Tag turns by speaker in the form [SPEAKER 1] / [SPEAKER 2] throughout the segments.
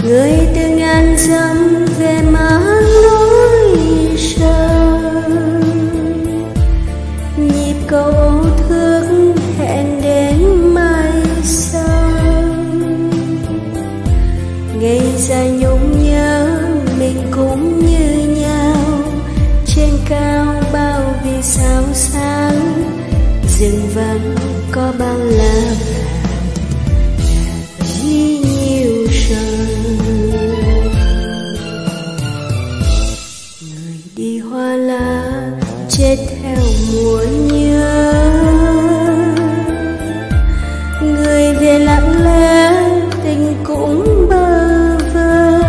[SPEAKER 1] người từ ngàn dặm về mang nỗi sầu, nhịp cầu thương hẹn đến mai sau. Ngày dài nhung nhớ mình cũng như nhau, trên cao bao vì sao sáng, rừng vắng có bao la vì nhiều sầu. Người đi hoa lá chết theo mùa nhớ, người về lặng lẽ tình cũng bơ vơ.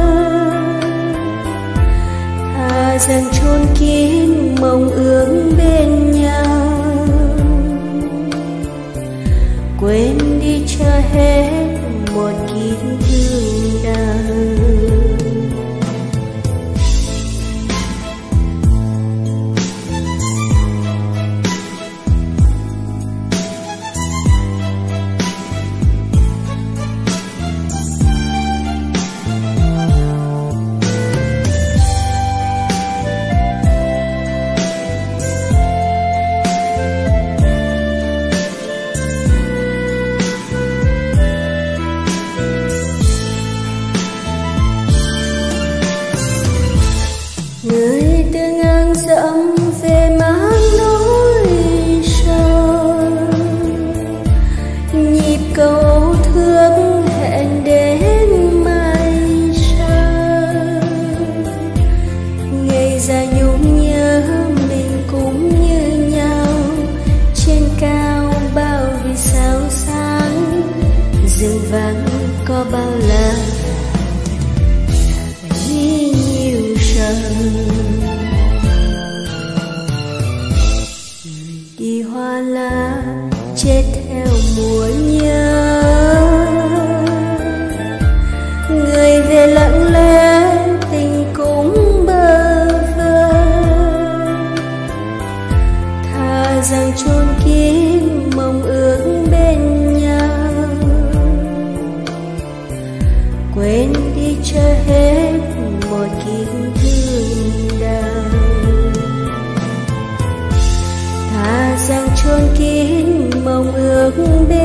[SPEAKER 1] Thà rằng chôn kín mong ước bên nhau, quên đi cho hết một kiếp thương đau. Người từ ngang dặm về mang nỗi sầu, nhịp cầu thương hẹn đến mai sau. Ngày dài nhung nhớ mình cũng như nhau, trên cao bao vì sao sáng, rừng vắng có bao la vì nhiều sầu. Đi hoa lá chết theo mùa nhớ, người về lặng lẽ tình cũng bơ vơ. Thà rằng chôn kín mong ước bên nhau, quên đi cho hết một kiếp thương đau. Thà rằng chôn kín mong ước bên